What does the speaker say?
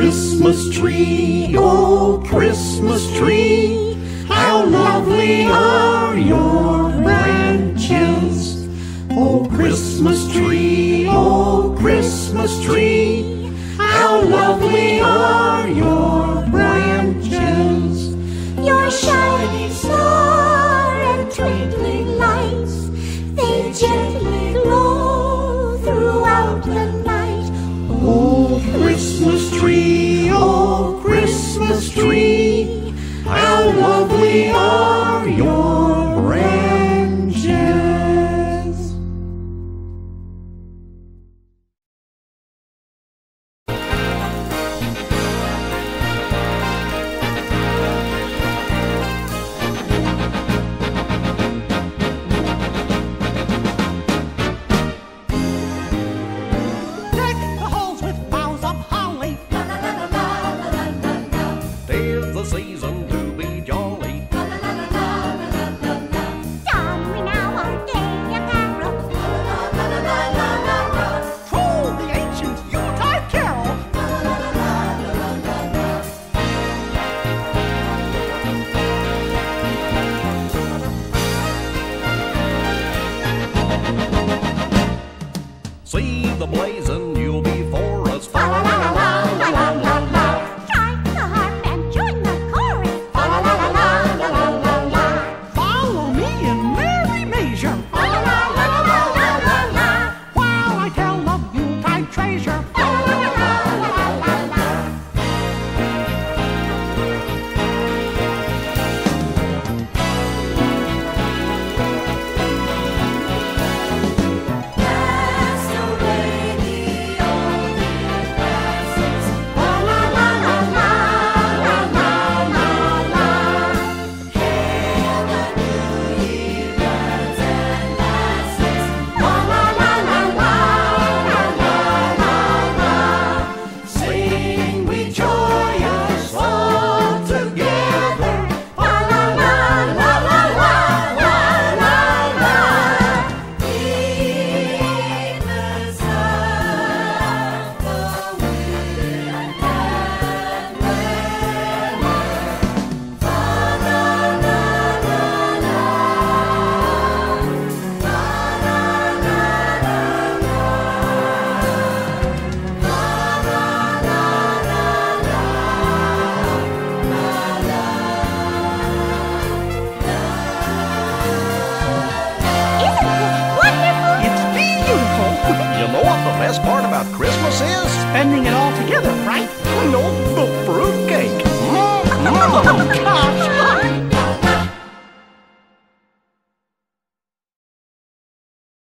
Christmas tree, oh Christmas tree, how lovely are your branches. Oh Christmas tree, oh Christmas tree, how lovely are your branches. Your shining star and twinkling lights, they gently glow throughout the night. Oh Christmas tree, oh Christmas tree, how lovely are your branches. See the blazing, you'll be for us. Fa la la la la la la la. Strike the harp and join the chorus. Fa la la la la la la la. Follow me in merry measure. Fa la la la la la la la. While I tell of Yuletide treasure. Fa la la la la la la la. Cast away the old year glasses. La la la la la la la la la. Hail the new year birds and lasses. La la la la la la la la. Sing we joyous all together. La la la la la la la la la. In the south the wind and weather. Fa la la la la. La la la la la. La la la la la. Isn't this wonderful? It's beautiful. You know what the best part about Christmas is? Spending it all together, right? No, the